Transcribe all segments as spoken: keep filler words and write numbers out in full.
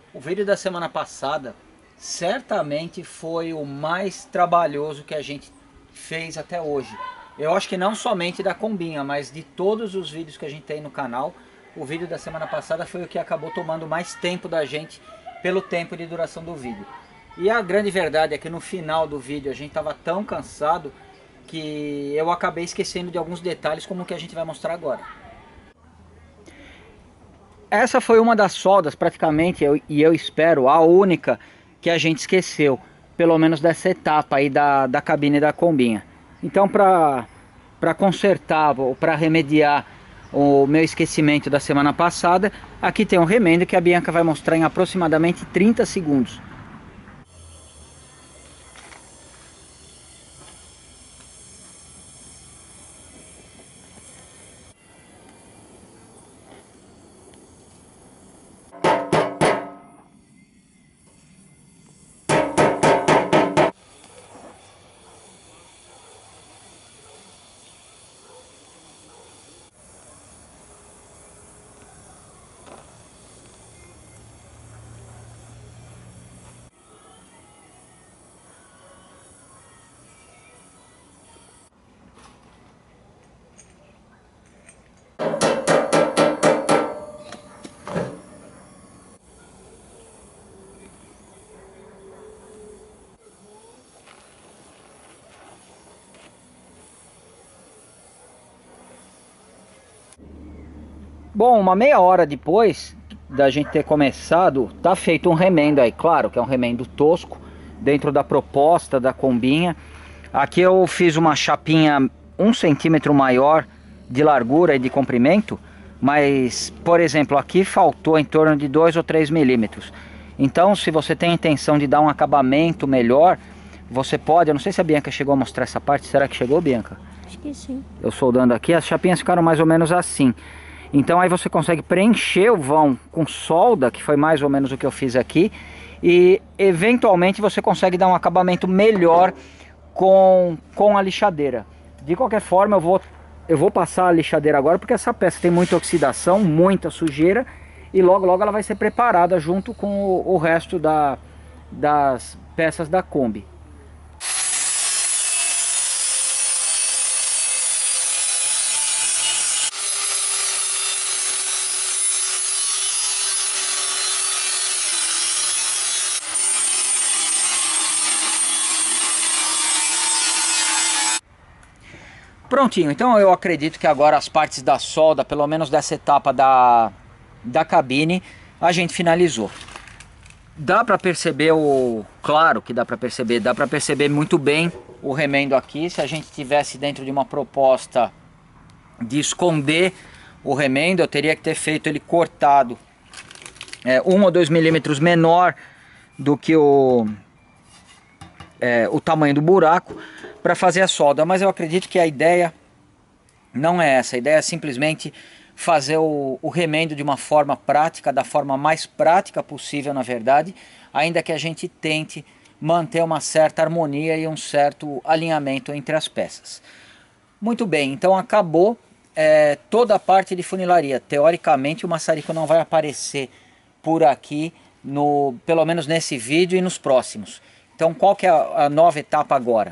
O vídeo da semana passada certamente foi o mais trabalhoso que a gente fez até hoje. Eu acho que não somente da combinha, mas de todos os vídeos que a gente tem no canal, o vídeo da semana passada foi o que acabou tomando mais tempo da gente pelo tempo de duração do vídeo. E a grande verdade é que no final do vídeo a gente estava tão cansado que eu acabei esquecendo de alguns detalhes como o que a gente vai mostrar agora. Essa foi uma das soldas praticamente, eu, e eu espero, a única que a gente esqueceu, pelo menos dessa etapa aí da, da cabine da combinha. Então para para consertar ou para remediar o meu esquecimento da semana passada, aqui tem um remendo que a Bianca vai mostrar em aproximadamente trinta segundos. Bom, uma meia hora depois da gente ter começado, tá feito um remendo aí, claro que é um remendo tosco, dentro da proposta da combinha. Aqui eu fiz uma chapinha um centímetro maior de largura e de comprimento, mas, por exemplo, aqui faltou em torno de dois ou três milímetros. Então, se você tem a intenção de dar um acabamento melhor, você pode, eu não sei se a Bianca chegou a mostrar essa parte, será que chegou, Bianca? Acho que sim. Eu soldando aqui, as chapinhas ficaram mais ou menos assim. Então aí você consegue preencher o vão com solda, que foi mais ou menos o que eu fiz aqui, e eventualmente você consegue dar um acabamento melhor com, com a lixadeira. De qualquer forma, eu vou, eu vou passar a lixadeira agora, porque essa peça tem muita oxidação, muita sujeira, e logo logo ela vai ser preparada junto com o, o resto da, das peças da Kombi. Prontinho, então eu acredito que agora as partes da solda, pelo menos dessa etapa da, da cabine, a gente finalizou. Dá para perceber o... Claro que dá para perceber, dá para perceber muito bem o remendo aqui. Se a gente tivesse dentro de uma proposta de esconder o remendo, eu teria que ter feito ele cortado é, um ou dois milímetros menor do que o, é, o tamanho do buraco, para fazer a solda, mas eu acredito que a ideia não é essa. A ideia é simplesmente fazer o, o remendo de uma forma prática, da forma mais prática possível, na verdade, ainda que a gente tente manter uma certa harmonia e um certo alinhamento entre as peças. Muito bem, então acabou é, toda a parte de funilaria. Teoricamente o maçarico não vai aparecer por aqui, no, pelo menos nesse vídeo e nos próximos. Então qual que é a, a nova etapa agora?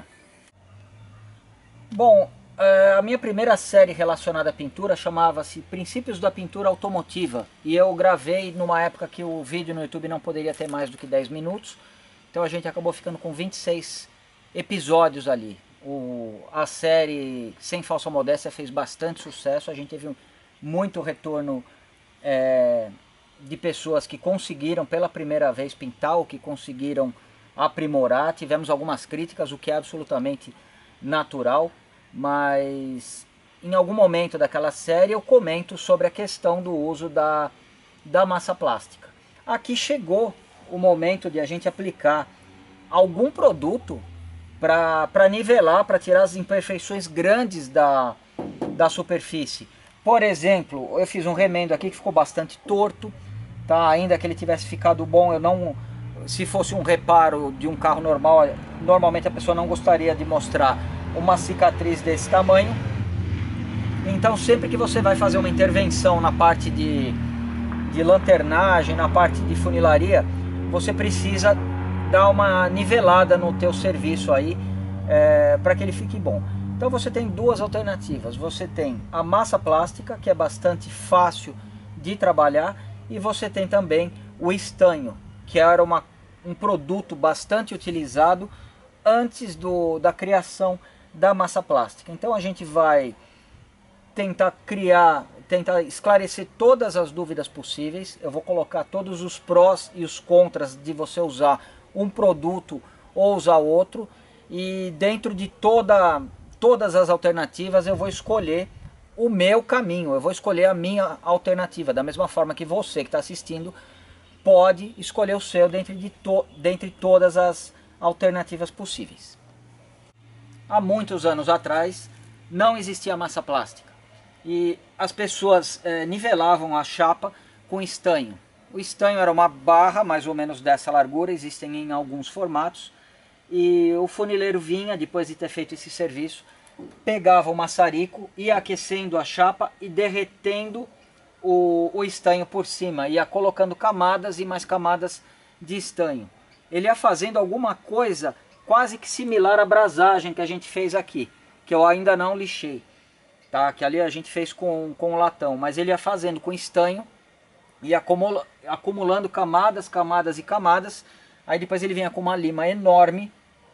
Bom, a minha primeira série relacionada à pintura chamava-se Princípios da Pintura Automotiva, e eu gravei numa época que o vídeo no YouTube não poderia ter mais do que dez minutos, então a gente acabou ficando com vinte e seis episódios ali. O, a série, sem falsa modéstia, fez bastante sucesso, a gente teve muito retorno é, de pessoas que conseguiram pela primeira vez pintar, ou que conseguiram aprimorar. Tivemos algumas críticas, o que é absolutamente natural, mas em algum momento daquela série eu comento sobre a questão do uso da, da massa plástica. Aqui chegou o momento de a gente aplicar algum produto para nivelar, para tirar as imperfeições grandes da, da superfície. Por exemplo, eu fiz um remendo aqui que ficou bastante torto, tá? Ainda que ele tivesse ficado bom, eu não... Se fosse um reparo de um carro normal, normalmente a pessoa não gostaria de mostrar uma cicatriz desse tamanho. Então sempre que você vai fazer uma intervenção na parte de, de lanternagem, na parte de funilaria, você precisa dar uma nivelada no teu serviço aí, é, para que ele fique bom. Então você tem duas alternativas. Você tem a massa plástica, que é bastante fácil de trabalhar, e você tem também o estanho, que era uma, um produto bastante utilizado antes do, da criação da massa plástica. Então a gente vai tentar criar, tentar esclarecer todas as dúvidas possíveis. Eu vou colocar todos os prós e os contras de você usar um produto ou usar outro, e dentro de toda, todas as alternativas eu vou escolher o meu caminho, eu vou escolher a minha alternativa, da mesma forma que você que está assistindo pode escolher o seu dentre, de to, dentre todas as alternativas possíveis. Há muitos anos atrás não existia massa plástica e as pessoas eh, nivelavam a chapa com estanho. O estanho era uma barra mais ou menos dessa largura, existem em alguns formatos, e o funileiro vinha, depois de ter feito esse serviço, pegava o maçarico, ia aquecendo a chapa e derretendo o, o estanho por cima, ia colocando camadas e mais camadas de estanho. Ele ia fazendo alguma coisa quase que similar à brasagem que a gente fez aqui, que eu ainda não lixei, tá? Que ali a gente fez com, com latão, mas ele ia fazendo com estanho, ia acumula, acumulando camadas, camadas e camadas. Aí depois ele vinha com uma lima enorme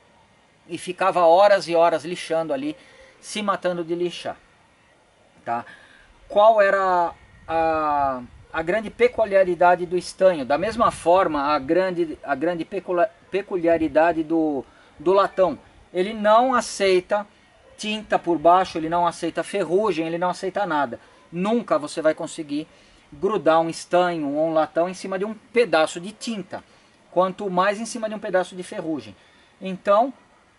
e ficava horas e horas lixando ali, se matando de lixar, tá? Qual era a, a grande peculiaridade do estanho? Da mesma forma, a grande, a grande peculiaridade do, do latão. Ele não aceita tinta por baixo, ele não aceita ferrugem, ele não aceita nada. Nunca você vai conseguir grudar um estanho ou um latão em cima de um pedaço de tinta, quanto mais em cima de um pedaço de ferrugem. Então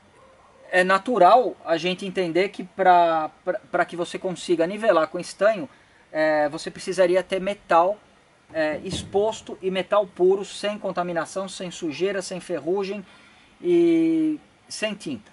é natural a gente entender que para que você consiga nivelar com estanho, é, você precisaria ter metal é, exposto e metal puro, sem contaminação, sem sujeira, sem ferrugem e sem tinta.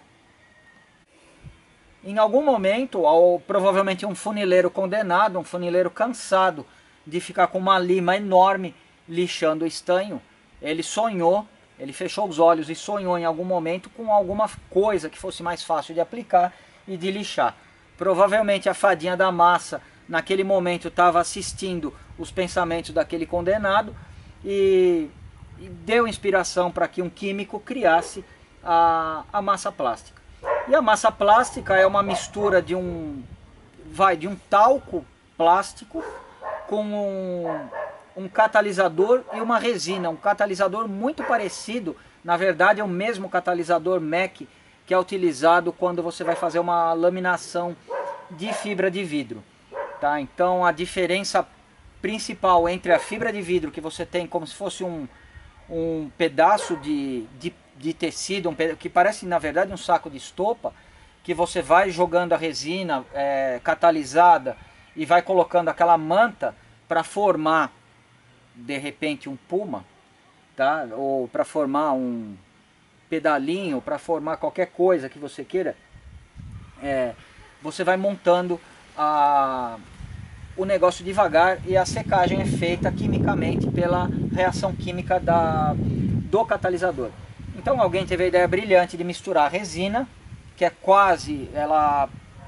Em algum momento, ao, provavelmente um funileiro condenado, um funileiro cansado de ficar com uma lima enorme lixando o estanho, ele sonhou, ele fechou os olhos e sonhou em algum momento com alguma coisa que fosse mais fácil de aplicar e de lixar. Provavelmente a fadinha da massa naquele momento estava assistindo os pensamentos daquele condenado e, e deu inspiração para que um químico criasse a, a massa plástica. E a massa plástica é uma mistura de um, vai, de um talco plástico com um, um catalisador e uma resina, um catalisador muito parecido, na verdade é o mesmo catalisador M E C que é utilizado quando você vai fazer uma laminação de fibra de vidro, tá? Então a diferença principal entre a fibra de vidro, que você tem como se fosse um, um pedaço de, de, de tecido, um pedaço, que parece na verdade um saco de estopa, que você vai jogando a resina é, catalisada e vai colocando aquela manta para formar de repente um puma, tá? Ou para formar um pedalinho, para formar qualquer coisa que você queira, é, você vai montando a, o negócio devagar e a secagem é feita quimicamente pela reação química da, do catalisador. Então alguém teve a ideia brilhante de misturar a resina, que é quase, ela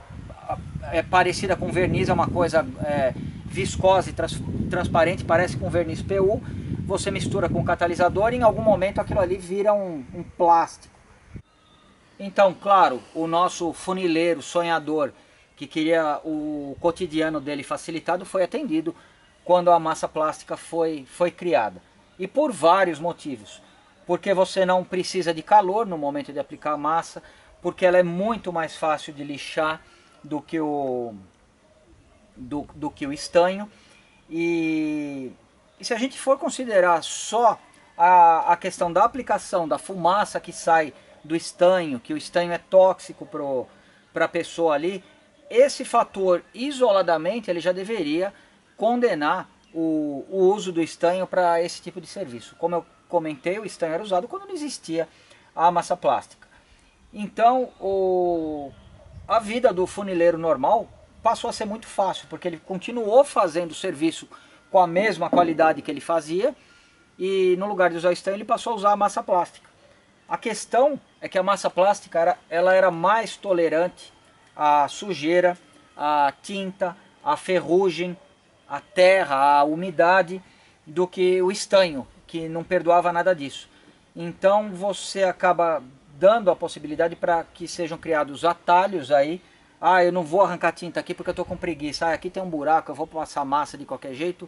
é parecida com verniz, é uma coisa é, viscosa e trans, transparente, parece com verniz P U. Você mistura com o catalisador e em algum momento aquilo ali vira um, um plástico. Então, claro, o nosso funileiro sonhador, que queria o cotidiano dele facilitado, foi atendido quando a massa plástica foi, foi criada. E por vários motivos. Porque você não precisa de calor no momento de aplicar a massa, porque ela é muito mais fácil de lixar do que o, do, do que o estanho. E, e se a gente for considerar só a, a questão da aplicação da fumaça que sai do estanho, que o estanho é tóxico para a pessoa ali, esse fator isoladamente ele já deveria condenar o, o uso do estanho para esse tipo de serviço. Como eu comentei, o estanho era usado quando não existia a massa plástica. Então o, a vida do funileiro normal passou a ser muito fácil, porque ele continuou fazendo o serviço com a mesma qualidade que ele fazia, e no lugar de usar estanho ele passou a usar a massa plástica. A questão é que a massa plástica era, ela era mais tolerante à sujeira, à tinta, à ferrugem, à terra, à umidade, do que o estanho, que não perdoava nada disso. Então você acaba dando a possibilidade para que sejam criados atalhos aí. Ah, eu não vou arrancar tinta aqui porque eu estou com preguiça. Ah, aqui tem um buraco, eu vou passar massa de qualquer jeito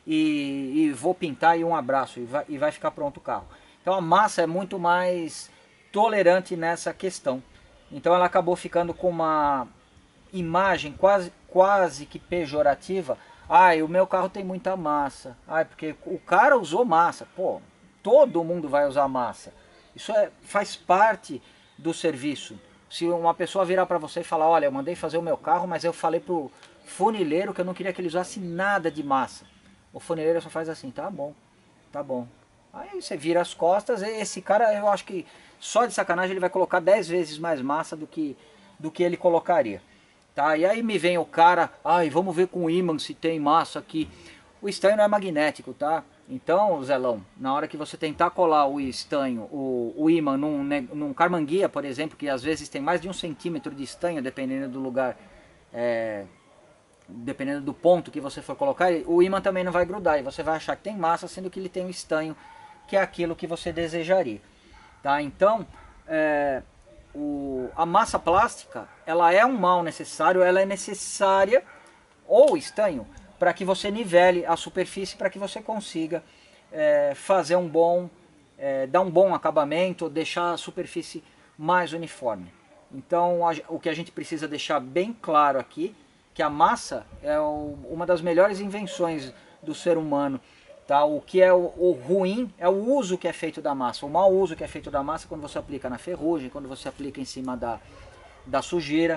e, e vou pintar e um abraço e vai, e vai ficar pronto o carro. Então a massa é muito mais tolerante nessa questão. Então ela acabou ficando com uma imagem quase, quase que pejorativa. Ah, o meu carro tem muita massa. Ah, porque o cara usou massa. Pô, todo mundo vai usar massa. Isso é, faz parte do serviço. Se uma pessoa virar para você e falar, olha, eu mandei fazer o meu carro, mas eu falei pro funileiro que eu não queria que ele usasse nada de massa. O funileiro só faz assim, tá bom, tá bom. Aí você vira as costas, e esse cara, eu acho que só de sacanagem ele vai colocar dez vezes mais massa do que, do que ele colocaria. Tá? E aí me vem o cara, ai, vamos ver com o ímã se tem massa aqui. O estanho não é magnético, tá? Então, Zelão, na hora que você tentar colar o estanho, o, o ímã num, num carmanguia, por exemplo, que às vezes tem mais de um centímetro de estanho, dependendo do lugar, é, dependendo do ponto que você for colocar, o ímã também não vai grudar e você vai achar que tem massa, sendo que ele tem um estanho, que é aquilo que você desejaria. Tá? Então, é, o, a massa plástica, ela é um mal necessário, ela é necessária, ou estanho, para que você nivele a superfície, para que você consiga é, fazer um bom, é, dar um bom acabamento, deixar a superfície mais uniforme. Então, a, o que a gente precisa deixar bem claro aqui, que a massa é o, uma das melhores invenções do ser humano. Tá? O que é o, o ruim é o uso que é feito da massa. O mau uso que é feito da massa é quando você aplica na ferrugem, quando você aplica em cima da, da sujeira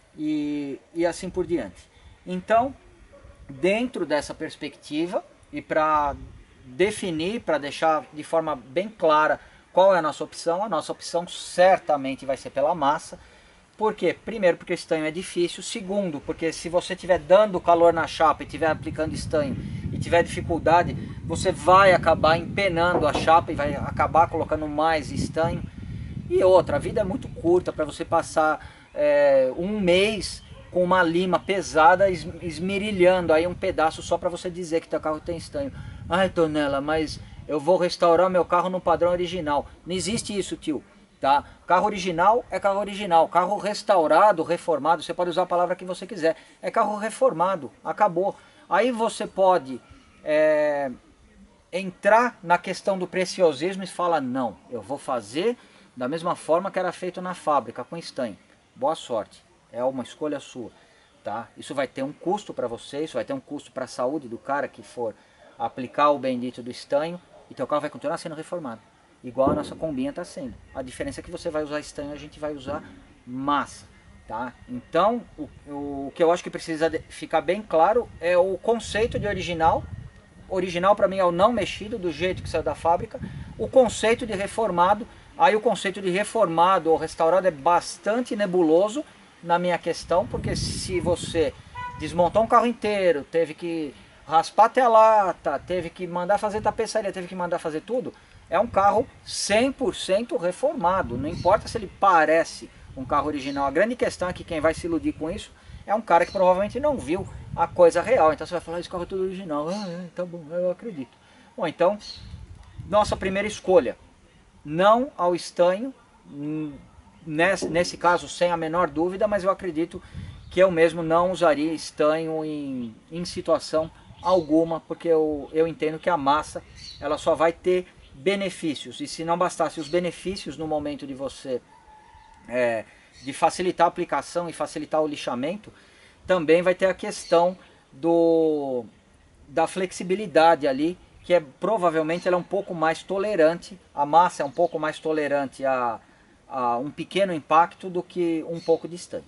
e, e assim por diante. Então, dentro dessa perspectiva e para definir, para deixar de forma bem clara qual é a nossa opção, a nossa opção certamente vai ser pela massa. Por quê? Primeiro, porque o estanho é difícil. Segundo, porque se você estiver dando calor na chapa e estiver aplicando estanho e tiver dificuldade, você vai acabar empenando a chapa e vai acabar colocando mais estanho. E outra, a vida é muito curta para você passar é, um mês com uma lima pesada esmerilhando aí um pedaço só para você dizer que teu carro tem estanho. Ai, Tonela, mas eu vou restaurar meu carro no padrão original. Não existe isso, tio. Tá? Carro original é carro original. Carro restaurado, reformado, você pode usar a palavra que você quiser. É carro reformado, acabou. Aí você pode é, entrar na questão do preciosismo e falar, não, eu vou fazer da mesma forma que era feito na fábrica, com estanho. Boa sorte. É uma escolha sua, tá? Isso vai ter um custo para você, isso vai ter um custo para a saúde do cara que for aplicar o bendito do estanho, e teu carro vai continuar sendo reformado, igual a nossa combinha está sendo. A diferença é que você vai usar estanho, a gente vai usar massa, tá? Então, o, o que eu acho que precisa de, ficar bem claro é o conceito de original. Original para mim é o não mexido, do jeito que saiu da fábrica. O conceito de reformado, aí o conceito de reformado ou restaurado é bastante nebuloso, na minha questão, porque se você desmontou um carro inteiro, teve que raspar até a lata, teve que mandar fazer tapeçaria, teve que mandar fazer tudo, é um carro cem por cento reformado, não importa se ele parece um carro original. A grande questão é que quem vai se iludir com isso é um cara que provavelmente não viu a coisa real, então você vai falar, esse carro é tudo original, ah, é, tá bom, eu acredito. Bom, então, nossa primeira escolha, não ao estanho, Nesse, nesse caso sem a menor dúvida, mas eu acredito que eu mesmo não usaria estanho em, em situação alguma, porque eu, eu entendo que a massa ela só vai ter benefícios, e se não bastasse os benefícios no momento de você é, de facilitar a aplicação e facilitar o lixamento, também vai ter a questão do, da flexibilidade ali, que é provavelmente ela é um pouco mais tolerante, a massa é um pouco mais tolerante a a um pequeno impacto do que um pouco de estanho.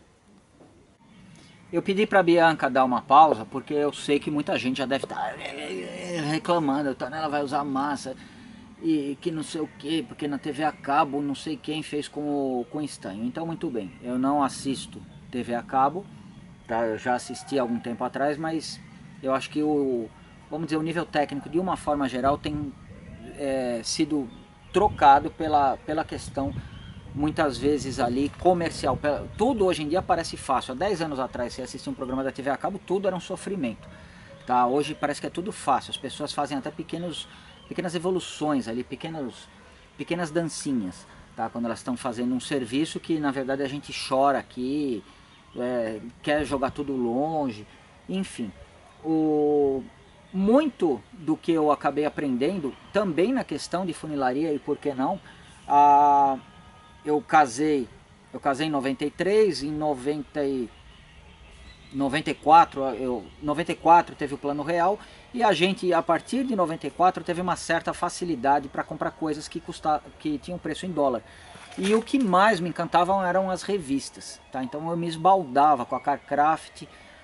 Eu pedi para a Bianca dar uma pausa, porque eu sei que muita gente já deve estar reclamando, a ela vai usar massa, e que não sei o que, porque na T V a cabo não sei quem fez com, com estanho. Então muito bem, eu não assisto T V a cabo, tá? Eu já assisti há algum tempo atrás, mas eu acho que o, vamos dizer, o nível técnico de uma forma geral tem é, sido trocado pela, pela questão, muitas vezes ali, comercial. Tudo hoje em dia parece fácil. Há dez anos atrás, você assistia um programa da T V a cabo, tudo era um sofrimento. Tá? Hoje parece que é tudo fácil. As pessoas fazem até pequenos, pequenas evoluções ali, pequenos, pequenas dancinhas. Tá? Quando elas estão fazendo um serviço que, na verdade, a gente chora aqui, é, quer jogar tudo longe, enfim. O... Muito do que eu acabei aprendendo, também na questão de funilaria e por que não, a... eu casei, eu casei em noventa e três, em noventa e quatro, eu, noventa e quatro teve o Plano Real, e a gente, a partir de noventa e quatro, teve uma certa facilidade para comprar coisas que, custa, que tinham preço em dólar. E o que mais me encantavam eram as revistas, tá? Então eu me esbaldava com a Carcraft,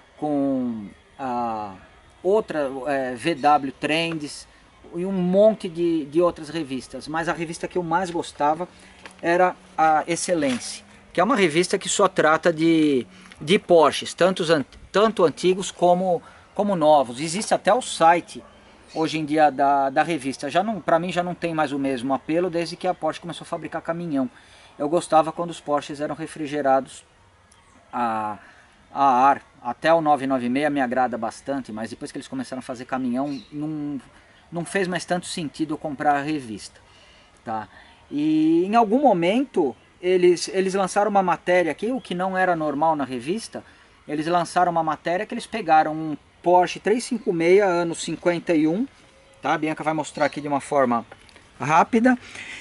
com a outra é, V W Trends e um monte de, de outras revistas. Mas a revista que eu mais gostava era a Excelência, que é uma revista que só trata de, de Porsches, tanto, tanto antigos como, como novos. Existe até o site hoje em dia da, da revista. Já não, para mim já não tem mais o mesmo apelo desde que a Porsche começou a fabricar caminhão. Eu gostava quando os Porsches eram refrigerados a, a ar. Até o nove nove seis me agrada bastante, mas depois que eles começaram a fazer caminhão, não, não fez mais tanto sentido comprar a revista. Tá? E em algum momento eles, eles lançaram uma matéria aqui, o que não era normal na revista. Eles lançaram uma matéria que eles pegaram um Porsche trezentos e cinquenta e seis anos cinquenta e um, tá? A Bianca vai mostrar aqui de uma forma rápida.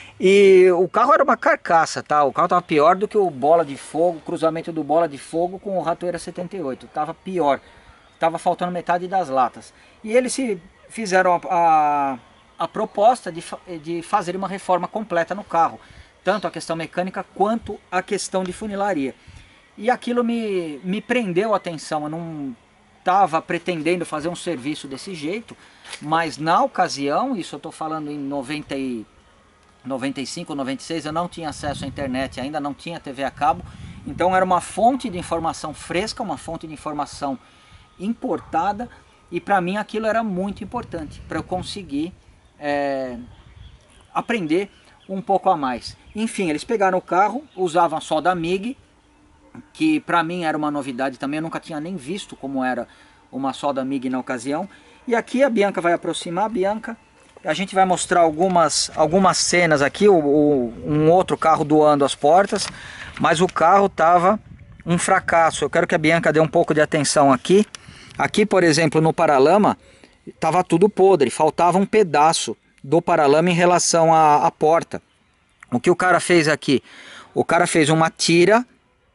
E o carro era uma carcaça, tá? O carro estava pior do que o Bola de Fogo, o cruzamento do Bola de Fogo com o Ratoeira setenta e oito. Tava pior, tava faltando metade das latas. E eles se fizeram a, a, a proposta de, de fazer uma reforma completa no carro, tanto a questão mecânica quanto a questão de funilaria. E aquilo me, me prendeu a atenção. Eu não estava pretendendo fazer um serviço desse jeito, mas na ocasião, isso eu estou falando em noventa e noventa e cinco, noventa e seis, eu não tinha acesso à internet, ainda não tinha T V a cabo, então era uma fonte de informação fresca, uma fonte de informação importada, e para mim aquilo era muito importante, para eu conseguir é, aprender um pouco a mais. Enfim, eles pegaram o carro, usavam a solda M I G, que para mim era uma novidade também, eu nunca tinha nem visto como era uma solda M I G na ocasião. E aqui a Bianca vai aproximar, a Bianca... A gente vai mostrar algumas, algumas cenas aqui, o, o, um outro carro doando as portas, mas o carro estava um fracasso. Eu quero que a Bianca dê um pouco de atenção aqui. Aqui, por exemplo, no paralama, estava tudo podre, faltava um pedaço do paralama em relação à, à porta. O que o cara fez aqui? O cara fez uma tira,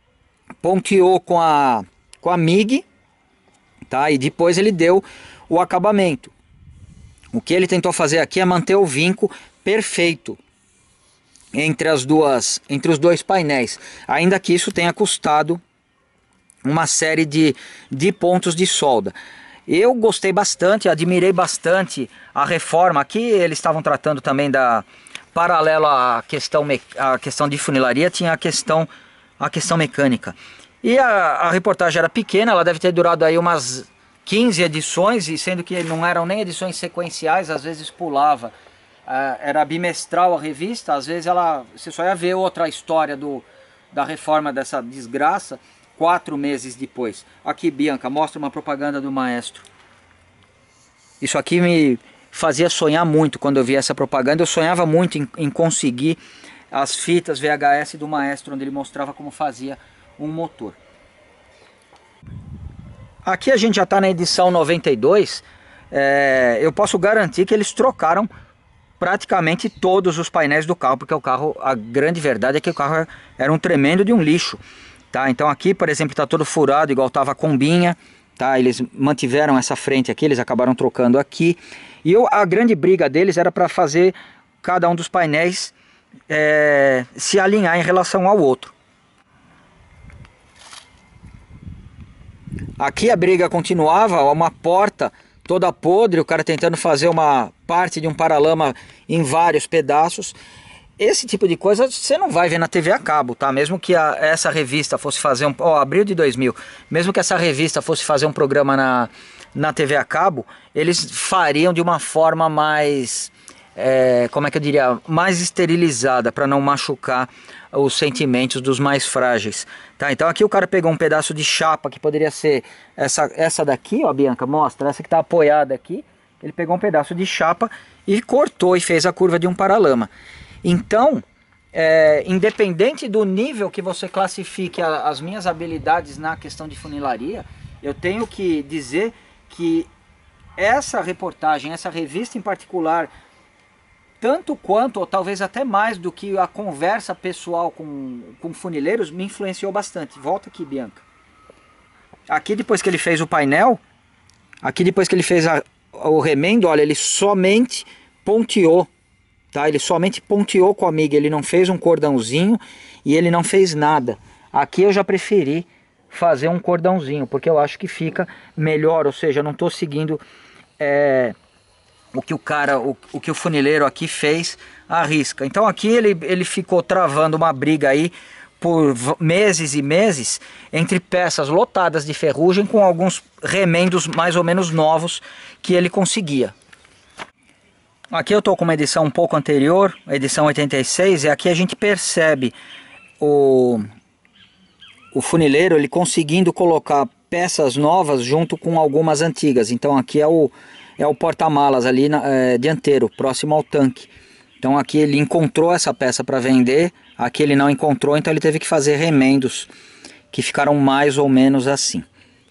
ponteou com a, com a M I G, tá? E depois ele deu o acabamento. O que ele tentou fazer aqui é manter o vinco perfeito entre as duas, entre os dois painéis, ainda que isso tenha custado uma série de, de pontos de solda. Eu gostei bastante, admirei bastante a reforma. Aqui eles estavam tratando também da, paralelo à questão, à questão de funilaria, tinha a questão, a questão mecânica. E a, a reportagem era pequena, ela deve ter durado aí umas quinze edições, e sendo que não eram nem edições sequenciais, às vezes pulava, uh, era bimestral a revista, às vezes ela, você só ia ver outra história do, da reforma dessa desgraça quatro meses depois. Aqui, Bianca, mostra uma propaganda do Maestro. Isso aqui me fazia sonhar muito quando eu via essa propaganda. Eu sonhava muito em, em conseguir as fitas V H S do Maestro, onde ele mostrava como fazia um motor. Aqui a gente já está na edição noventa e dois, é, eu posso garantir que eles trocaram praticamente todos os painéis do carro, porque o carro, a grande verdade é que o carro era um tremendo de um lixo, tá? Então aqui, por exemplo, está todo furado, igual estava a combinha, tá? Eles mantiveram essa frente aqui, eles acabaram trocando aqui, e eu, a grande briga deles era para fazer cada um dos painéis é, se alinhar em relação ao outro. Aqui a briga continuava, uma porta toda podre, o cara tentando fazer uma parte de um paralama em vários pedaços. Esse tipo de coisa você não vai ver na T V a cabo, tá? Mesmo que a, essa revista fosse fazer um... Ó, abril de dois mil. Mesmo que essa revista fosse fazer um programa na, na T V a cabo, eles fariam de uma forma mais, é, como é que eu diria, mais esterilizada, para não machucar os sentimentos dos mais frágeis. Tá? Então aqui o cara pegou um pedaço de chapa, que poderia ser essa, essa daqui, ó, Bianca, mostra, essa que está apoiada aqui. Ele pegou um pedaço de chapa e cortou e fez a curva de um paralama. Então, é, independente do nível que você classifique a, as minhas habilidades na questão de funilaria, eu tenho que dizer que essa reportagem, essa revista em particular, tanto quanto, ou talvez até mais do que a conversa pessoal com, com funileiros, me influenciou bastante. Volta aqui, Bianca. Aqui depois que ele fez o painel, aqui depois que ele fez a, o remendo, olha, ele somente ponteou, tá? Ele somente ponteou com a miga, ele não fez um cordãozinho e ele não fez nada. Aqui eu já preferi fazer um cordãozinho, porque eu acho que fica melhor, ou seja, eu não estou seguindo... É, o que o cara, o, o que o funileiro aqui fez à risca. Então aqui ele, ele ficou travando uma briga aí por meses e meses entre peças lotadas de ferrugem com alguns remendos mais ou menos novos que ele conseguia. Aqui eu estou com uma edição um pouco anterior, a edição oitenta e seis, e aqui a gente percebe o, o funileiro ele conseguindo colocar peças novas junto com algumas antigas. Então aqui é o É o porta-malas ali na, é, dianteiro, próximo ao tanque. Então aqui ele encontrou essa peça para vender, aqui ele não encontrou, então ele teve que fazer remendos que ficaram mais ou menos assim.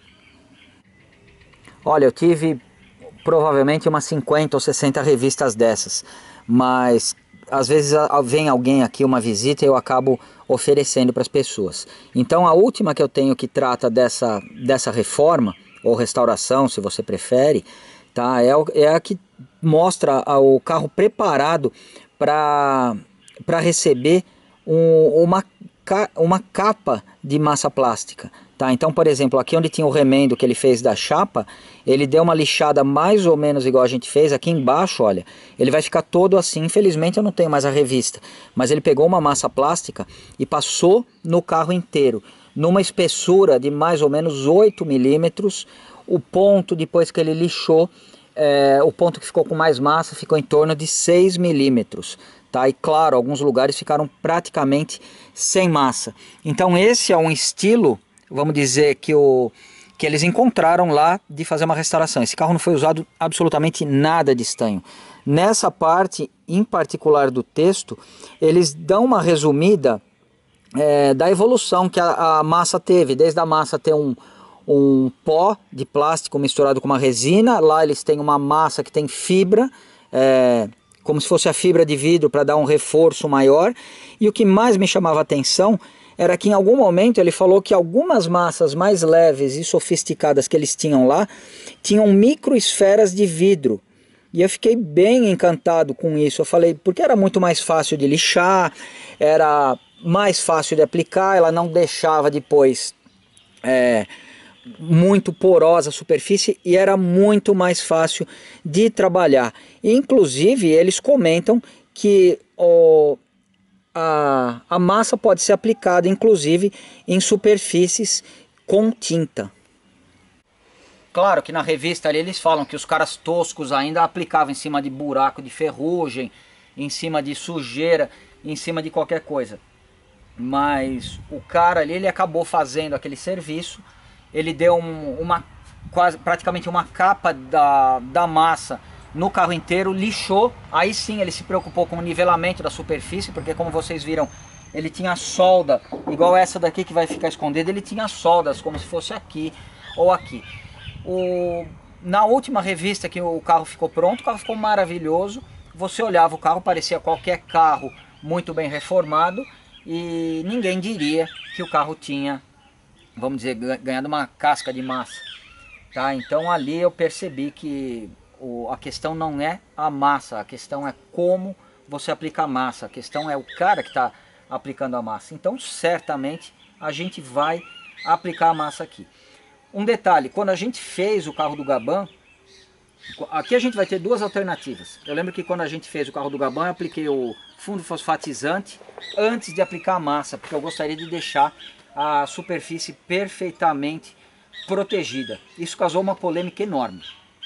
Olha, eu tive provavelmente umas cinquenta ou sessenta revistas dessas, mas às vezes vem alguém aqui, uma visita, e eu acabo oferecendo para as pessoas. Então a última que eu tenho que trata dessa, dessa reforma, ou restauração, se você prefere, tá? É, é a que mostra o carro preparado para para receber um, uma, uma capa de massa plástica. Tá? Então, por exemplo, aqui onde tinha o remendo que ele fez da chapa, ele deu uma lixada mais ou menos igual a gente fez. Aqui embaixo, olha, ele vai ficar todo assim. Infelizmente eu não tenho mais a revista, mas ele pegou uma massa plástica e passou no carro inteiro, numa espessura de mais ou menos oito milímetros. O ponto, depois que ele lixou, é, o ponto que ficou com mais massa ficou em torno de seis milímetros. Tá? E claro, alguns lugares ficaram praticamente sem massa. Então esse é um estilo, vamos dizer, que, o, que eles encontraram lá de fazer uma restauração. Esse carro não foi usado absolutamente nada de estanho. Nessa parte em particular do texto, eles dão uma resumida é, da evolução que a, a massa teve, desde a massa ter um um pó de plástico misturado com uma resina. Lá eles têm uma massa que tem fibra, é, como se fosse a fibra de vidro, para dar um reforço maior. E o que mais me chamava a atenção era que em algum momento ele falou que algumas massas mais leves e sofisticadas que eles tinham lá tinham microesferas de vidro. E eu fiquei bem encantado com isso. Eu falei, porque era muito mais fácil de lixar, era mais fácil de aplicar, ela não deixava depois é, muito porosa a superfície e era muito mais fácil de trabalhar. Inclusive eles comentam que o, a, a massa pode ser aplicada inclusive em superfícies com tinta. Claro que na revista ali eles falam que os caras toscos ainda aplicavam em cima de buraco de ferrugem, em cima de sujeira, em cima de qualquer coisa. Mas o cara ali, ele acabou fazendo aquele serviço. Ele deu um, uma, quase, praticamente uma capa da, da massa no carro inteiro, lixou. Aí sim ele se preocupou com o nivelamento da superfície, porque como vocês viram, ele tinha solda, igual essa daqui que vai ficar escondida, ele tinha soldas, como se fosse aqui ou aqui. O, na última revista que o carro ficou pronto, o carro ficou maravilhoso. Você olhava o carro, parecia qualquer carro muito bem reformado, e ninguém diria que o carro tinha, vamos dizer, ganhado uma casca de massa. Tá? Então ali eu percebi que o, a questão não é a massa, a questão é como você aplica a massa, a questão é o cara que está aplicando a massa. Então certamente a gente vai aplicar a massa aqui. Um detalhe, quando a gente fez o carro do Gaban, aqui a gente vai ter duas alternativas. Eu lembro que quando a gente fez o carro do Gaban, eu apliquei o fundo fosfatizante antes de aplicar a massa, porque eu gostaria de deixar a superfície perfeitamente protegida. Isso causou uma polêmica enorme.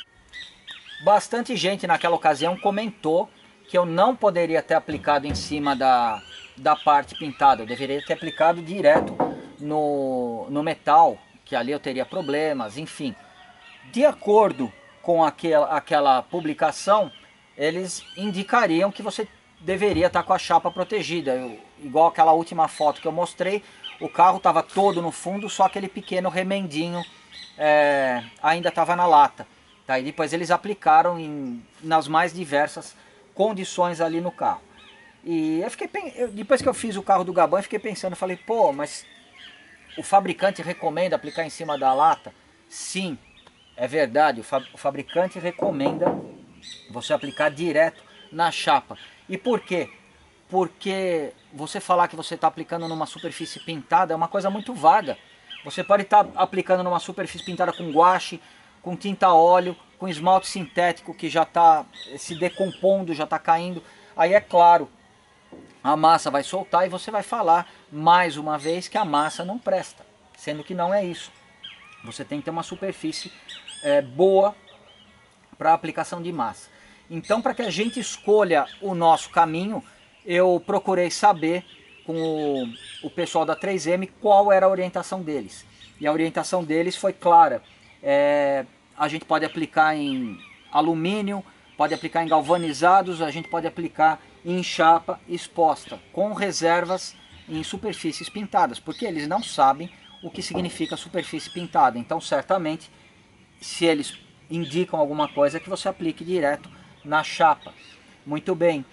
Bastante gente naquela ocasião comentou que eu não poderia ter aplicado em cima da, da parte pintada, eu deveria ter aplicado direto no, no metal, que ali eu teria problemas, enfim. De acordo com aquela, aquela publicação, eles indicariam que você deveria estar com a chapa protegida. Eu, igual aquela última foto que eu mostrei, o carro estava todo no fundo, só aquele pequeno remendinho é, ainda estava na lata. Tá? E depois eles aplicaram em, nas mais diversas condições ali no carro. E eu fiquei, eu, depois que eu fiz o carro do Gabão, eu fiquei pensando, falei, pô, mas o fabricante recomenda aplicar em cima da lata? Sim, é verdade, o, fa o fabricante recomenda você aplicar direto na chapa. E por quê? Porque você falar que você está aplicando numa superfície pintada é uma coisa muito vaga. Você pode estar tá aplicando numa superfície pintada com guache, com tinta a óleo, com esmalte sintético que já está se decompondo, já está caindo. Aí é claro, a massa vai soltar e você vai falar mais uma vez que a massa não presta, sendo que não é isso. Você tem que ter uma superfície é, boa para aplicação de massa. Então, para que a gente escolha o nosso caminho, eu procurei saber com o, o pessoal da três M qual era a orientação deles. E a orientação deles foi clara. É, a gente pode aplicar em alumínio, pode aplicar em galvanizados, a gente pode aplicar em chapa exposta, com reservas em superfícies pintadas, porque eles não sabem o que significa superfície pintada. Então, certamente, se eles indicam alguma coisa, que você aplique direto na chapa. Muito bem.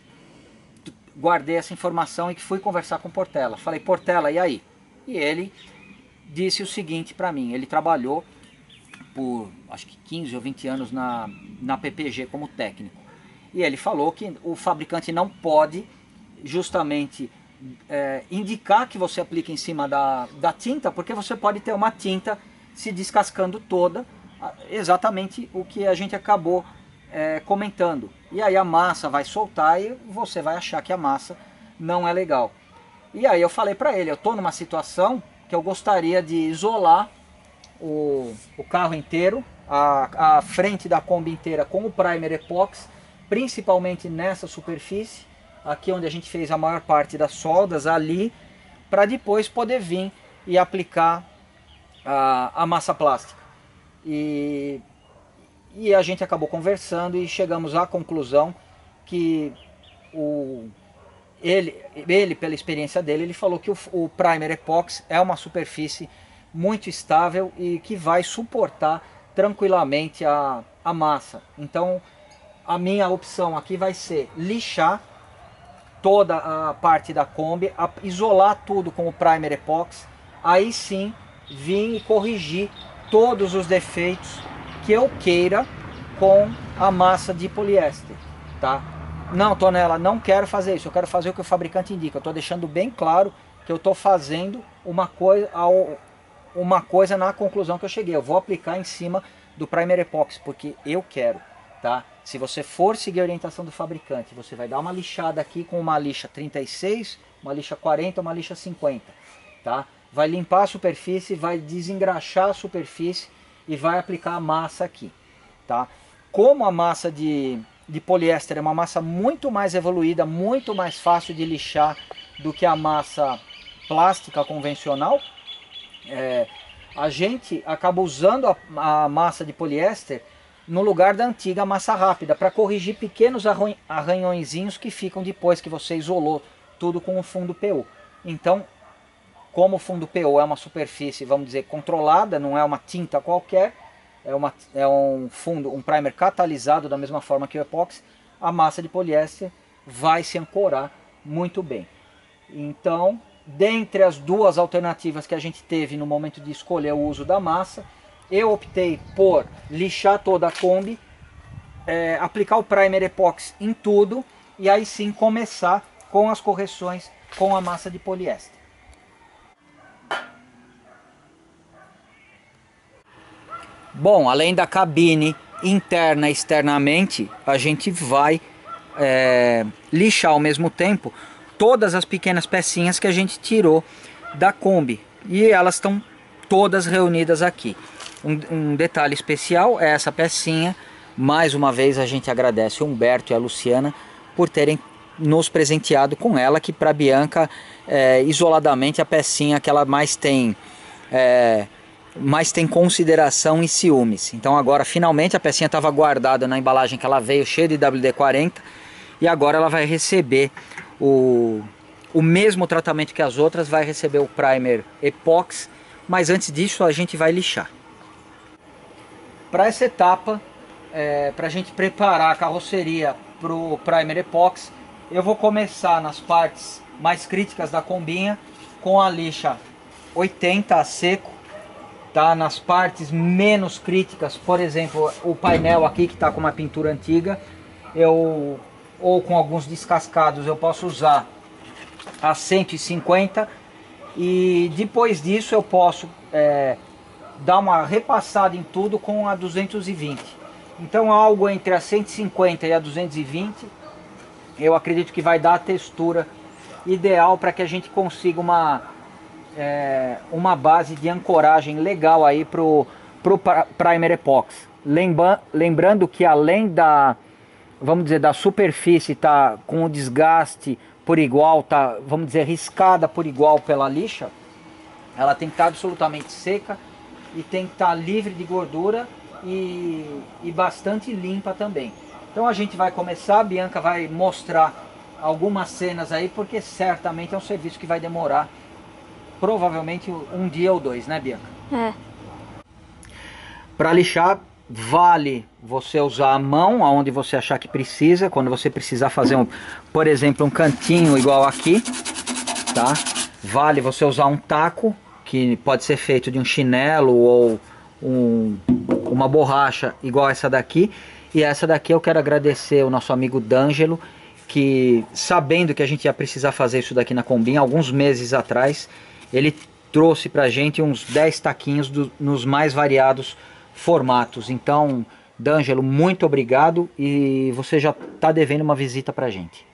Guardei essa informação e que fui conversar com o Portela. Falei, Portela, e aí? E ele disse o seguinte para mim, ele trabalhou por acho que quinze ou vinte anos na, na P P G como técnico. E ele falou que o fabricante não pode justamente é, indicar que você aplique em cima da, da tinta, porque você pode ter uma tinta se descascando toda, exatamente o que a gente acabou é, comentando. E aí a massa vai soltar e você vai achar que a massa não é legal. E aí eu falei para ele, eu estou numa situação que eu gostaria de isolar o, o carro inteiro, a, a frente da Kombi inteira com o primer epoxy, principalmente nessa superfície, aqui onde a gente fez a maior parte das soldas, ali, para depois poder vir e aplicar a, a massa plástica. E, e a gente acabou conversando e chegamos à conclusão que o, ele, ele, pela experiência dele, ele falou que o, o primer epoxy é uma superfície muito estável e que vai suportar tranquilamente a, a massa. Então, a minha opção aqui vai ser lixar toda a parte da Kombi, a, isolar tudo com o primer epoxy, aí sim vir e corrigir todos os defeitos que eu queira com a massa de poliéster, tá? Não, Tonela, não quero fazer isso, eu quero fazer o que o fabricante indica. Eu estou deixando bem claro que eu estou fazendo uma coisa, uma coisa na conclusão que eu cheguei. Eu vou aplicar em cima do primer epoxy, porque eu quero, tá? Se você for seguir a orientação do fabricante, você vai dar uma lixada aqui com uma lixa trinta e seis, uma lixa quarenta, uma lixa cinquenta, tá? Vai limpar a superfície, vai desengraxar a superfície e vai aplicar a massa aqui, tá? Como a massa de, de poliéster é uma massa muito mais evoluída, muito mais fácil de lixar do que a massa plástica convencional, é, a gente acaba usando a, a massa de poliéster no lugar da antiga massa rápida, para corrigir pequenos arranhõezinhos que ficam depois que você isolou tudo com o fundo P U. Então, como o fundo P U é uma superfície, vamos dizer, controlada, não é uma tinta qualquer, é, uma, é um fundo, um primer catalisado da mesma forma que o epóxi, a massa de poliéster vai se ancorar muito bem. Então, dentre as duas alternativas que a gente teve no momento de escolher o uso da massa, eu optei por lixar toda a Kombi, é, aplicar o primer epoxy em tudo e aí sim começar com as correções com a massa de poliéster. Bom, além da cabine interna e externamente, a gente vai é, lixar ao mesmo tempo todas as pequenas pecinhas que a gente tirou da Kombi. E elas estão todas reunidas aqui. Um, um detalhe especial é essa pecinha. Mais uma vez a gente agradece o Humberto e a Luciana por terem nos presenteado com ela, que para a Bianca é, isoladamente a pecinha que ela mais tem é, mais tem consideração e ciúmes. Então agora finalmente a pecinha estava guardada na embalagem que ela veio, cheia de W D quarenta, e agora ela vai receber o, o mesmo tratamento que as outras, vai receber o primer Epox, mas antes disso a gente vai lixar. Para essa etapa, é, para a gente preparar a carroceria para o primer Epox, eu vou começar nas partes mais críticas da combinha com a lixa oitenta a seco, tá? Nas partes menos críticas, por exemplo, o painel aqui que está com uma pintura antiga, eu, ou com alguns descascados, eu posso usar a cento e cinquenta, e depois disso eu posso é, dar uma repassada em tudo com a duzentos e vinte. Então algo entre a cento e cinquenta e a duzentos e vinte eu acredito que vai dar a textura ideal para que a gente consiga uma, é, uma base de ancoragem legal aí para o primer epox. Lembra, lembrando que além da, vamos dizer, da superfície tá com o desgaste por igual, tá, vamos dizer, riscada por igual pela lixa, ela tem que estar absolutamente seca e tem que estar livre de gordura e, e bastante limpa também. Então a gente vai começar, a Bianca vai mostrar algumas cenas aí, porque certamente é um serviço que vai demorar provavelmente um dia ou dois, né, Bianca? É. Para lixar, vale você usar a mão aonde você achar que precisa, quando você precisar fazer, um, por exemplo, um cantinho igual aqui, tá? Vale você usar um taco, que pode ser feito de um chinelo ou um, uma borracha igual essa daqui. E essa daqui eu quero agradecer o nosso amigo D'Angelo, que sabendo que a gente ia precisar fazer isso daqui na combinha, alguns meses atrás, ele trouxe pra gente uns dez taquinhos do, nos mais variados formatos. Então, D'Angelo, muito obrigado, e você já tá devendo uma visita pra gente.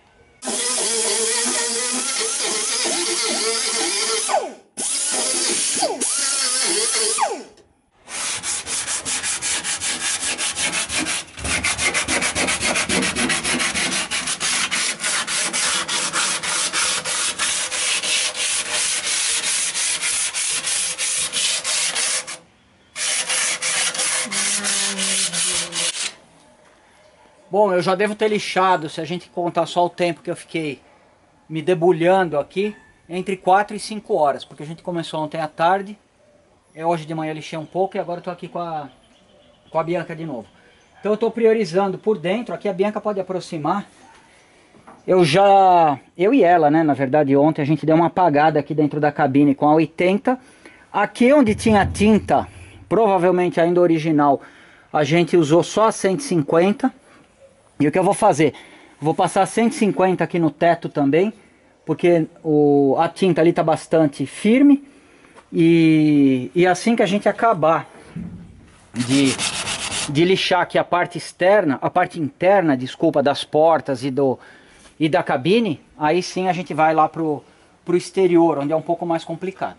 Bom, eu já devo ter lixado, se a gente contar só o tempo que eu fiquei me debulhando aqui, entre quatro e cinco horas, porque a gente começou ontem à tarde, eu hoje de manhã lixei um pouco e agora eu tô aqui com a, com a Bianca de novo. Então eu estou priorizando por dentro, aqui a Bianca pode aproximar. Eu já, eu e ela, né, na verdade ontem a gente deu uma apagada aqui dentro da cabine com a oitenta. Aqui onde tinha tinta, provavelmente ainda original, a gente usou só a cento e cinquenta. E o que eu vou fazer? Vou passar cento e cinquenta aqui no teto também, porque o, a tinta ali está bastante firme. E, e assim que a gente acabar de, de lixar aqui a parte externa, a parte interna, desculpa, das portas e, do, e da cabine, aí sim a gente vai lá pro, pro exterior, onde é um pouco mais complicado.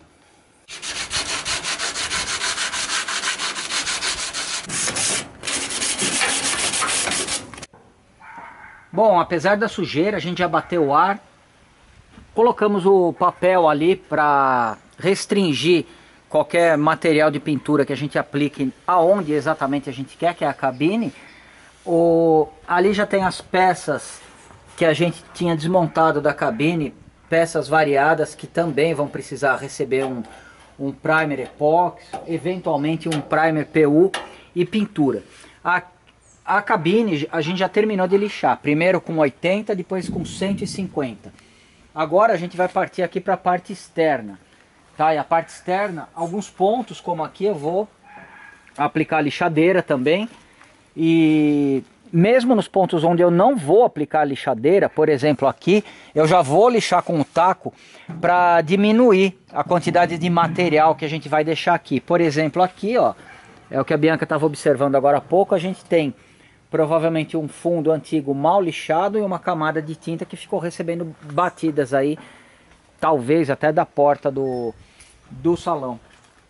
Bom, apesar da sujeira, a gente já bateu o ar, colocamos o papel ali para restringir qualquer material de pintura que a gente aplique aonde exatamente a gente quer, que é a cabine. O, ali já tem as peças que a gente tinha desmontado da cabine, peças variadas que também vão precisar receber um, um primer epox, eventualmente um primer P U e pintura. A A cabine a gente já terminou de lixar, primeiro com oitenta, depois com cento e cinquenta. Agora a gente vai partir aqui para a parte externa, tá? E a parte externa, alguns pontos como aqui eu vou aplicar lixadeira também. E mesmo nos pontos onde eu não vou aplicar lixadeira, por exemplo aqui, eu já vou lixar com o taco para diminuir a quantidade de material que a gente vai deixar aqui. Por exemplo aqui, ó, é o que a Bianca estava observando agora há pouco, a gente tem provavelmente um fundo antigo mal lixado e uma camada de tinta que ficou recebendo batidas aí, talvez até da porta do, do salão.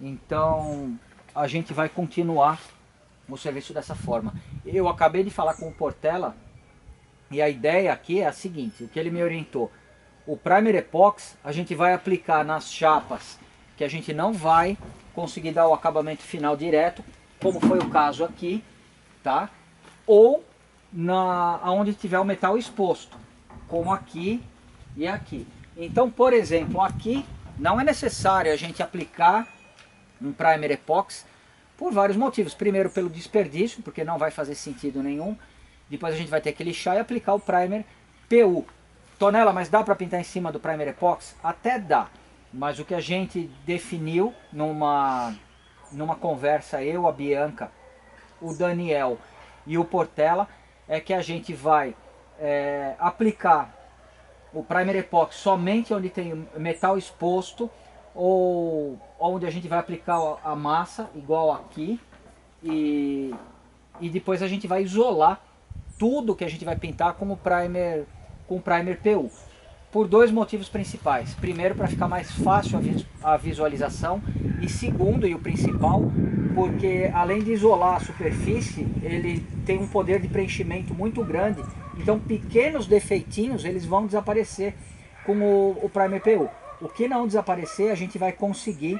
Então a gente vai continuar o serviço dessa forma. Eu acabei de falar com o Portela e a ideia aqui é a seguinte, o que ele me orientou. O Primer Epox a gente vai aplicar nas chapas que a gente não vai conseguir dar o acabamento final direto, como foi o caso aqui, tá? Ou na onde tiver o metal exposto, como aqui e aqui. Então, por exemplo, aqui não é necessário a gente aplicar um Primer Epox por vários motivos. Primeiro, pelo desperdício, porque não vai fazer sentido nenhum. Depois a gente vai ter que lixar e aplicar o Primer P U. Tonela, mas dá para pintar em cima do Primer Epox? Até dá. Mas o que a gente definiu numa, numa conversa, eu, a Bianca, o Daniel e o Portela, é que a gente vai é, aplicar o Primer Epox somente onde tem metal exposto, ou onde a gente vai aplicar a massa, igual aqui, e, e depois a gente vai isolar tudo que a gente vai pintar com o Primer, com o Primer P U. Por dois motivos principais. Primeiro, para ficar mais fácil a visualização, e segundo, e o principal, porque além de isolar a superfície, ele tem um poder de preenchimento muito grande, então pequenos defeitinhos eles vão desaparecer com o, o Primer P U. O que não desaparecer a gente vai conseguir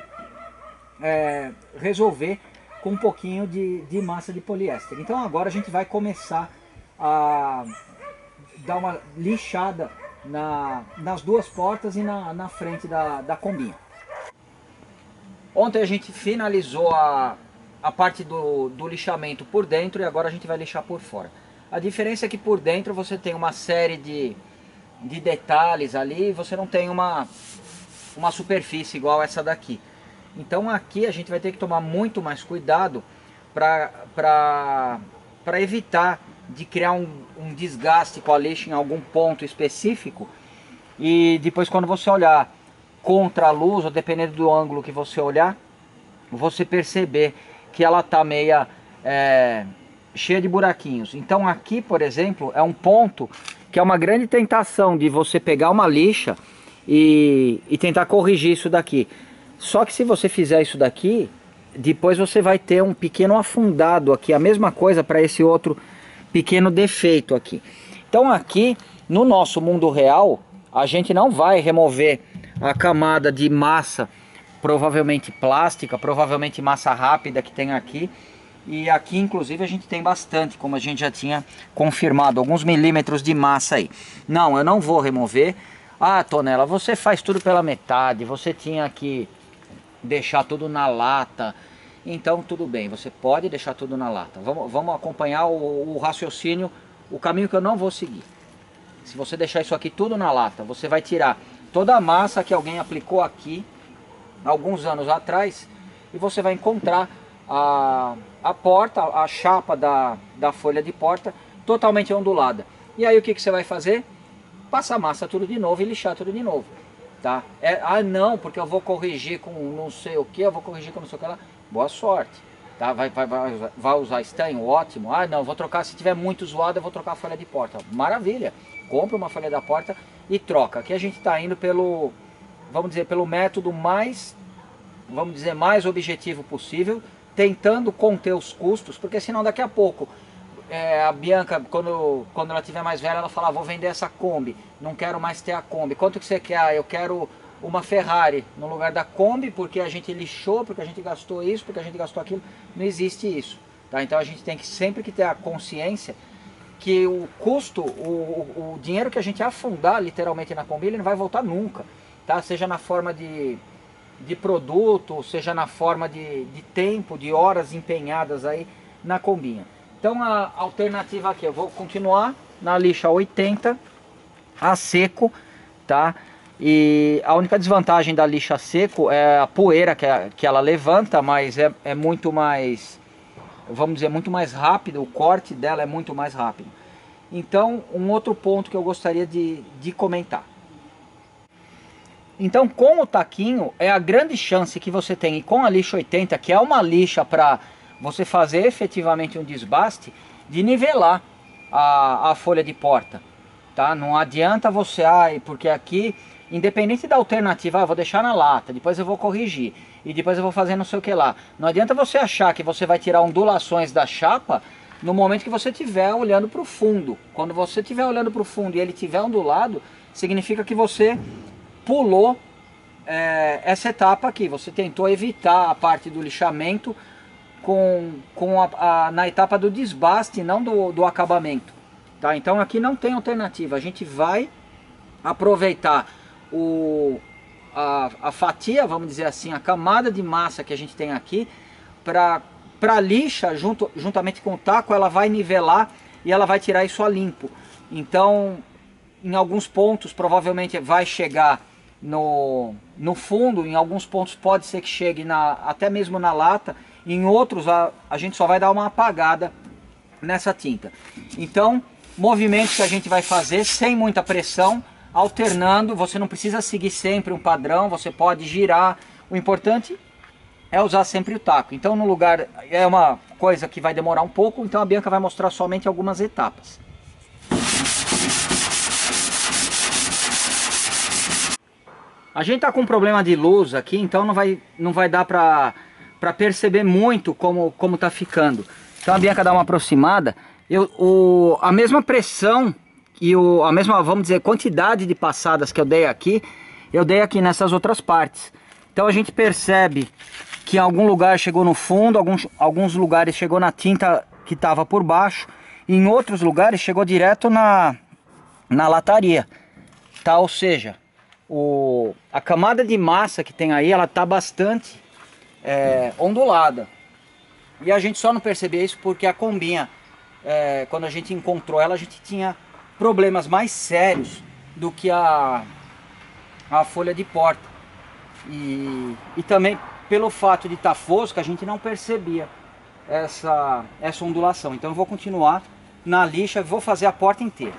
é, resolver com um pouquinho de, de massa de poliéster. Então agora a gente vai começar a dar uma lixada Na, nas duas portas e na, na frente da, da combinha. Ontem a gente finalizou a, a parte do, do lixamento por dentro e agora a gente vai lixar por fora. A diferença é que por dentro você tem uma série de, de detalhes ali e você não tem uma, uma superfície igual essa daqui. Então aqui a gente vai ter que tomar muito mais cuidado para evitar de criar um, um desgaste com a lixa em algum ponto específico, e depois quando você olhar contra a luz, ou dependendo do ângulo que você olhar, você perceber que ela tá meia é, cheia de buraquinhos. Então aqui, por exemplo, é um ponto que é uma grande tentação de você pegar uma lixa e, e tentar corrigir isso daqui. Só que se você fizer isso daqui, depois você vai ter um pequeno afundado aqui, a mesma coisa para esse outro pequeno defeito aqui. Então aqui no nosso mundo real a gente não vai remover a camada de massa, provavelmente plástica, provavelmente massa rápida que tem aqui, e aqui inclusive a gente tem bastante, como a gente já tinha confirmado, alguns milímetros de massa aí. Não, eu não vou remover. Ah, Tonela, você faz tudo pela metade, você tinha que deixar tudo na lata. Então tudo bem, você pode deixar tudo na lata. Vamos, vamos acompanhar o, o raciocínio, o caminho que eu não vou seguir. Se você deixar isso aqui tudo na lata, você vai tirar toda a massa que alguém aplicou aqui alguns anos atrás, e você vai encontrar a, a porta, a chapa da, da folha de porta totalmente ondulada. E aí o que, que você vai fazer? Passar massa tudo de novo e lixar tudo de novo. Tá? É, ah não, porque eu vou corrigir com não sei o que, eu vou corrigir com não sei o que lá. Boa sorte, tá? Vai, vai, vai, vai usar estanho, ótimo. Ah não, vou trocar, se tiver muito zoado eu vou trocar a folha de porta. Maravilha, compra uma folha da porta e troca. Aqui a gente está indo pelo, vamos dizer, pelo método mais, vamos dizer, mais objetivo possível, tentando conter os custos, porque senão daqui a pouco, é, a Bianca, quando, quando ela tiver mais velha, ela fala, ah, vou vender essa Kombi, não quero mais ter a Kombi. Quanto que você quer? Ah, eu quero uma Ferrari no lugar da Kombi, porque a gente lixou, porque a gente gastou isso, porque a gente gastou aquilo. Não existe isso, tá? Então a gente tem que sempre que ter a consciência que o custo, o, o dinheiro que a gente afundar literalmente na Kombi, ele não vai voltar nunca, tá? Seja na forma de, de produto, seja na forma de, de tempo, de horas empenhadas aí na combinha. Então a alternativa aqui, eu vou continuar na lixa oitenta a seco, tá? E a única desvantagem da lixa seco é a poeira que, é, que ela levanta, mas é, é muito mais, vamos dizer, muito mais rápido, o corte dela é muito mais rápido. Então, um outro ponto que eu gostaria de, de comentar. Então, com o taquinho, é a grande chance que você tem, e com a lixa oitenta, que é uma lixa para você fazer efetivamente um desbaste, de nivelar a, a folha de porta. Tá? Não adianta você, ah, porque aqui, independente da alternativa, ah, eu vou deixar na lata, depois eu vou corrigir. e depois eu vou fazer não sei o que lá. Não adianta você achar que você vai tirar ondulações da chapa no momento que você estiver olhando para o fundo. Quando você estiver olhando para o fundo e ele estiver ondulado, significa que você pulou é, essa etapa aqui. Você tentou evitar a parte do lixamento com, com a, a, na etapa do desbaste, não do, do acabamento. Tá? Então aqui não tem alternativa. A gente vai aproveitar o, a, a fatia, vamos dizer assim, a camada de massa que a gente tem aqui para para lixa, junto, juntamente com o taco, ela vai nivelar e ela vai tirar isso a limpo. Então, em alguns pontos, provavelmente vai chegar no, no fundo, em alguns pontos pode ser que chegue na, até mesmo na lata, em outros a, a gente só vai dar uma apagada nessa tinta. Então, movimentos que a gente vai fazer sem muita pressão, alternando, você não precisa seguir sempre um padrão, você pode girar, o importante é usar sempre o taco. Então no lugar, é uma coisa que vai demorar um pouco, então a Bianca vai mostrar somente algumas etapas. A gente tá com um problema de luz aqui, então não vai, não vai dar pra, pra perceber muito como, como tá ficando. Então a Bianca dá uma aproximada, eu, o, a mesma pressão e o, a mesma, vamos dizer, quantidade de passadas que eu dei aqui, eu dei aqui nessas outras partes. Então a gente percebe que em algum lugar chegou no fundo, alguns, alguns lugares chegou na tinta que estava por baixo, e em outros lugares chegou direto na, na lataria, tá? Ou seja, o, a camada de massa que tem aí, ela está bastante é, ondulada. E a gente só não percebeu isso porque a combinha, é, quando a gente encontrou ela, a gente tinha problemas mais sérios do que a, a folha de porta. E, e também pelo fato de estar fosca, a gente não percebia essa, essa ondulação. Então eu vou continuar na lixa e vou fazer a porta inteira.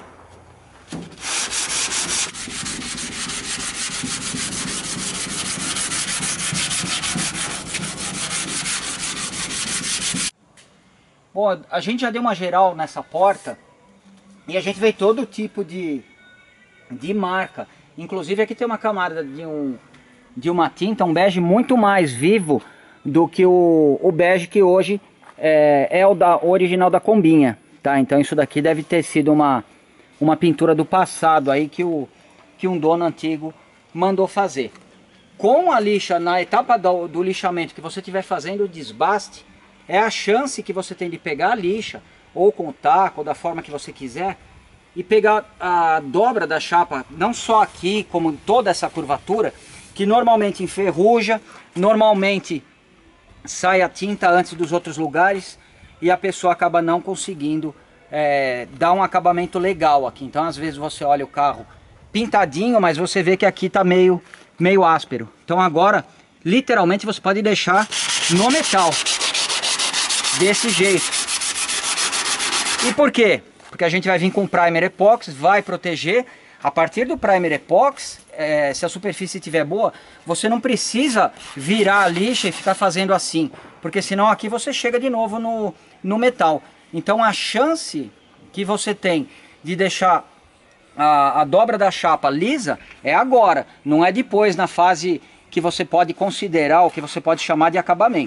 Bom, a gente já deu uma geral nessa porta e a gente vê todo tipo de, de marca. Inclusive aqui tem uma camada de um... de uma tinta, um bege muito mais vivo do que o, o bege que hoje é, é o, da, o original da combinha, tá? Então isso daqui deve ter sido uma, uma pintura do passado aí que, o, que um dono antigo mandou fazer. Com a lixa, na etapa do, do lixamento que você estiver fazendo o desbaste, é a chance que você tem de pegar a lixa, ou com o taco, ou da forma que você quiser, e pegar a dobra da chapa, não só aqui, como em toda essa curvatura, que normalmente enferruja, normalmente sai a tinta antes dos outros lugares e a pessoa acaba não conseguindo é, dar um acabamento legal aqui. Então às vezes você olha o carro pintadinho, mas você vê que aqui tá meio, meio áspero. Então agora, literalmente você pode deixar no metal, desse jeito. E por quê? Porque a gente vai vir com primer epóxi, vai proteger. A partir do primer epóxi, é, se a superfície estiver boa, você não precisa virar a lixa e ficar fazendo assim, porque senão aqui você chega de novo no, no metal. Então a chance que você tem de deixar a, a dobra da chapa lisa é agora, não é depois na fase que você pode considerar, o que você pode chamar de acabamento.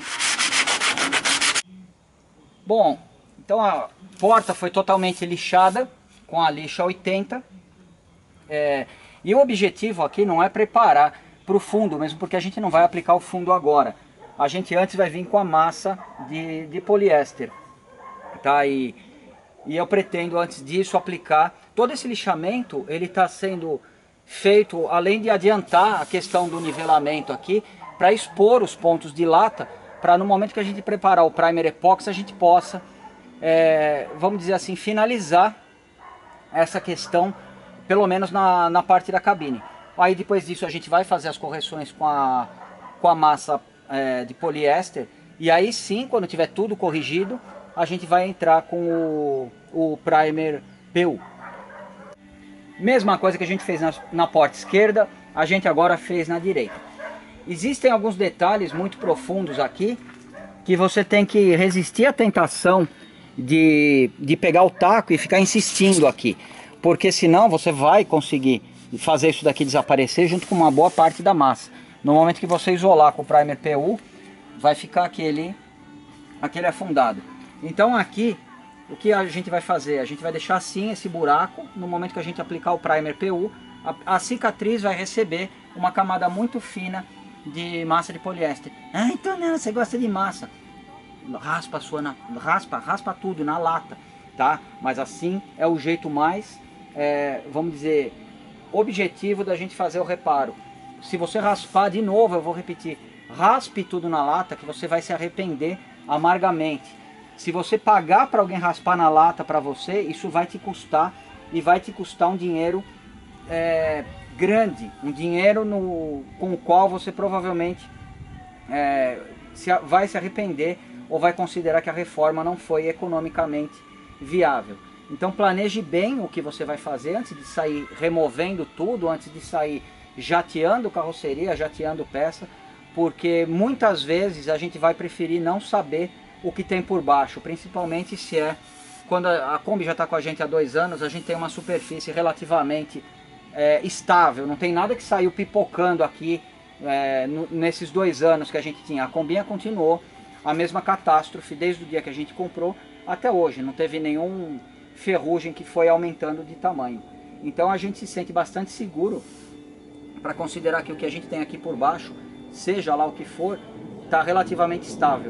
Bom, então a porta foi totalmente lixada com a lixa oitenta. É, e o objetivo aqui não é preparar para o fundo, mesmo porque a gente não vai aplicar o fundo agora. A gente antes vai vir com a massa de, de poliéster, tá? E, e eu pretendo antes disso aplicar todo esse lixamento. Ele está sendo feito além de adiantar a questão do nivelamento aqui, para expor os pontos de lata, para no momento que a gente preparar o primer epóxi a gente possa, é, vamos dizer assim, finalizar essa questão, pelo menos na, na parte da cabine. Aí depois disso a gente vai fazer as correções com a, com a massa é, de poliéster, e aí sim, quando tiver tudo corrigido, a gente vai entrar com o, o primer P U. Mesma coisa que a gente fez na, na porta esquerda, a gente agora fez na direita. Existem alguns detalhes muito profundos aqui, que você tem que resistir à tentação de, de pegar o taco e ficar insistindo aqui, porque senão você vai conseguir fazer isso daqui desaparecer junto com uma boa parte da massa. No momento que você isolar com o primer P U, vai ficar aquele, aquele afundado. Então aqui, o que a gente vai fazer? A gente vai deixar assim esse buraco. No momento que a gente aplicar o primer P U, a, a cicatriz vai receber uma camada muito fina de massa de poliéster. Ah, então não, você gosta de massa. Raspa a sua, na, raspa, raspa tudo na lata, tá? Mas assim é o jeito mais, é, vamos dizer, objetivo da gente fazer o reparo. Se você raspar de novo, eu vou repetir, raspe tudo na lata que você vai se arrepender amargamente. Se você pagar para alguém raspar na lata para você, isso vai te custar e vai te custar um dinheiro é, grande, um dinheiro no, com o qual você provavelmente é, se, vai se arrepender ou vai considerar que a reforma não foi economicamente viável. Então planeje bem o que você vai fazer antes de sair removendo tudo, antes de sair jateando carroceria, jateando peça, porque muitas vezes a gente vai preferir não saber o que tem por baixo, principalmente se é quando a Kombi já está com a gente há dois anos, a gente tem uma superfície relativamente é, estável, não tem nada que saiu pipocando aqui é, no, nesses dois anos que a gente tinha. A Kombinha continuou a mesma catástrofe desde o dia que a gente comprou até hoje, não teve nenhum ferrugem que foi aumentando de tamanho. Então a gente se sente bastante seguro para considerar que o que a gente tem aqui por baixo, seja lá o que for, está relativamente estável.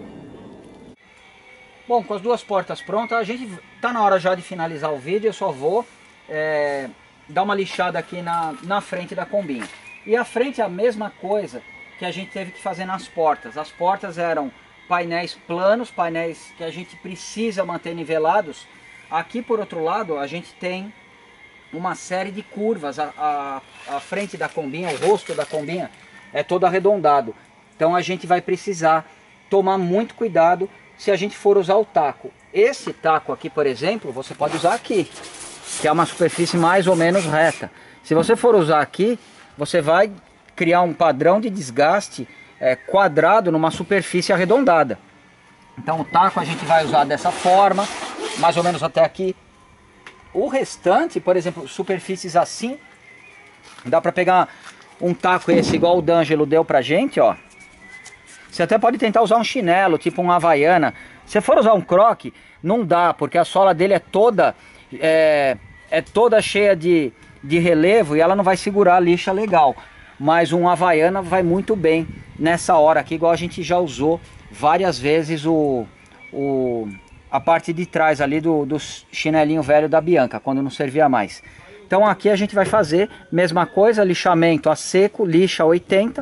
Bom, com as duas portas prontas, a gente está na hora já de finalizar o vídeo. Eu só vou é, dar uma lixada aqui na, na frente da Kombinha. E a frente é a mesma coisa que a gente teve que fazer nas portas. As portas eram painéis planos, painéis que a gente precisa manter nivelados. Aqui, por outro lado, a gente tem uma série de curvas. A, a, a frente da Kombinha, o rosto da Kombinha é todo arredondado. Então a gente vai precisar tomar muito cuidado se a gente for usar o taco. Esse taco aqui, por exemplo, você pode usar aqui, que é uma superfície mais ou menos reta. Se você for usar aqui, você vai criar um padrão de desgaste É, quadrado numa superfície arredondada. Então o taco a gente vai usar dessa forma, mais ou menos até aqui. O restante, por exemplo, superfícies assim, dá para pegar um taco esse igual o D'Angelo deu pra gente, ó. Você até pode tentar usar um chinelo, tipo um Havaiana. Se for usar um croque, não dá, porque a sola dele é toda é, é toda cheia de, de relevo e ela não vai segurar a lixa legal. Mas um Havaiana vai muito bem nessa hora aqui, igual a gente já usou várias vezes o, o, a parte de trás ali do, do chinelinho velho da Bianca, quando não servia mais. Então aqui a gente vai fazer mesma coisa, lixamento a seco, lixa oitenta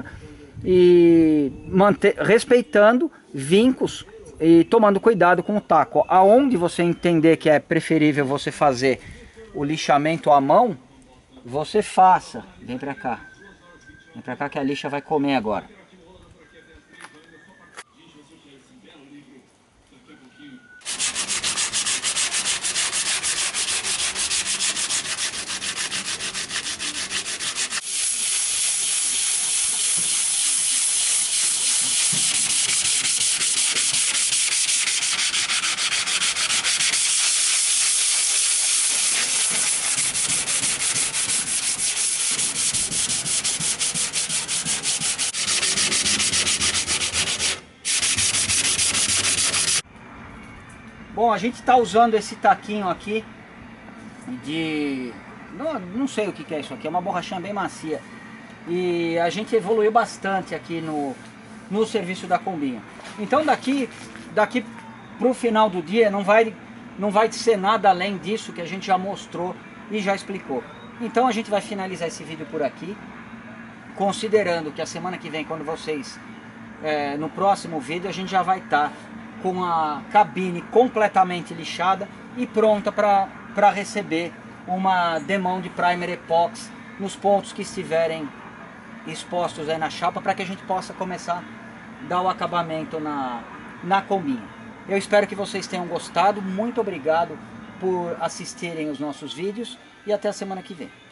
e manter, respeitando vincos e tomando cuidado com o taco. Aonde você entender que é preferível você fazer o lixamento à mão, você faça. Vem pra cá. Vem pra cá que a lixa vai comer agora. Bom, a gente está usando esse taquinho aqui de... Não, não sei o que, que é isso aqui, é uma borrachinha bem macia. E a gente evoluiu bastante aqui no, no serviço da Kombinha. Então daqui, daqui para o final do dia não vai, não vai ser nada além disso que a gente já mostrou e já explicou. Então a gente vai finalizar esse vídeo por aqui, considerando que a semana que vem, quando vocês... É, no próximo vídeo a gente já vai estar... Tá com a cabine completamente lixada e pronta para receber uma demão de primer epox nos pontos que estiverem expostos aí na chapa, para que a gente possa começar a dar o acabamento na, na Kombinha. Eu espero que vocês tenham gostado, muito obrigado por assistirem os nossos vídeos e até a semana que vem.